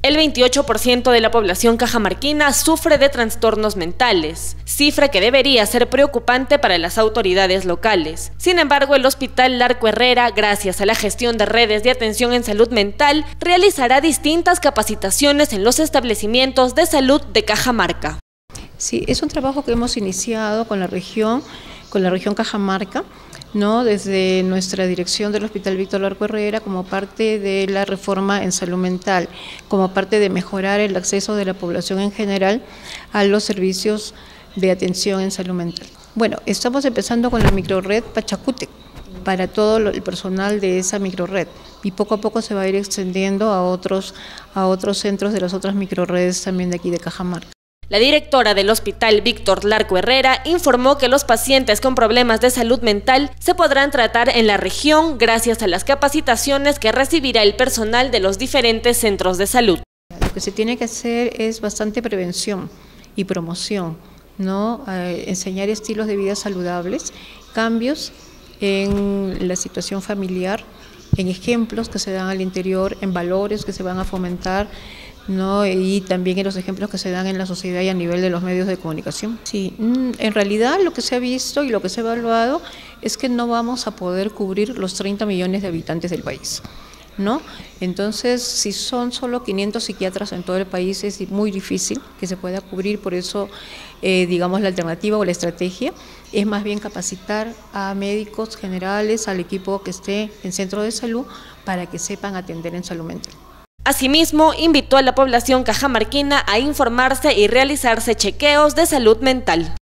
El 28% de la población cajamarquina sufre de trastornos mentales, cifra que debería ser preocupante para las autoridades locales. Sin embargo, el Hospital Larco Herrera, gracias a la gestión de redes de atención en salud mental, realizará distintas capacitaciones en los establecimientos de salud de Cajamarca. Sí, es un trabajo que hemos iniciado con la región Cajamarca, ¿no? Desde nuestra dirección del Hospital Víctor Larco Herrera, como parte de la reforma en salud mental, como parte de mejorar el acceso de la población en general a los servicios de atención en salud mental. Bueno, estamos empezando con la microred Pachacútec para todo el personal de esa microred y poco a poco se va a ir extendiendo a otros centros de las otras microredes también de aquí de Cajamarca. La directora del Hospital Víctor Larco Herrera informó que los pacientes con problemas de salud mental se podrán tratar en la región gracias a las capacitaciones que recibirá el personal de los diferentes centros de salud. Lo que se tiene que hacer es bastante prevención y promoción, ¿no? Enseñar estilos de vida saludables, cambios en la situación familiar, en ejemplos que se dan al interior, en valores que se van a fomentar, ¿no? Y también en los ejemplos que se dan en la sociedad y a nivel de los medios de comunicación. Sí, en realidad lo que se ha visto y lo que se ha evaluado es que no vamos a poder cubrir los 30 millones de habitantes del país, ¿no? Entonces, si son solo 500 psiquiatras en todo el país, es muy difícil que se pueda cubrir, por eso, digamos, la alternativa o la estrategia es más bien capacitar a médicos generales, al equipo que esté en centro de salud, para que sepan atender en salud mental. Asimismo, invitó a la población cajamarquina a informarse y realizarse chequeos de salud mental.